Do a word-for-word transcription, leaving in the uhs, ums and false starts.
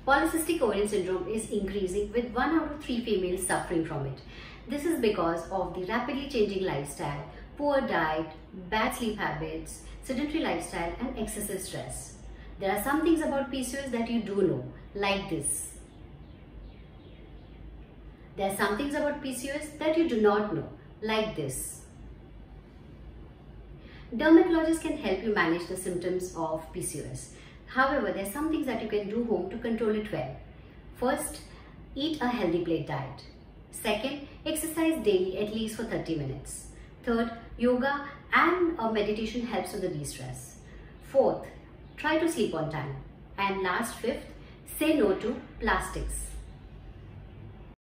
Polycystic ovarian syndrome is increasing with one out of three females suffering from it. This is because of the rapidly changing lifestyle, poor diet, bad sleep habits, sedentary lifestyle and excessive stress. There are some things about P C O S that you do know, like this. There are some things about P C O S that you do not know, like this. Dermatologists can help you manage the symptoms of P C O S. However, there are some things that you can do home to control it well. First, eat a healthy plate diet. Second, exercise daily at least for thirty minutes. Third, yoga and uh, meditation helps with the de-stress. Fourth, try to sleep on time. And last, fifth, say no to plastics.